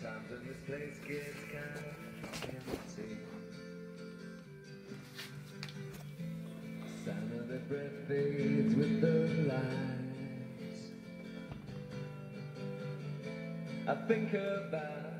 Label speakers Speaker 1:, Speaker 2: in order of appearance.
Speaker 1: Sometimes when this place gets kind of empty, sound of their breath fades with the lights. I think about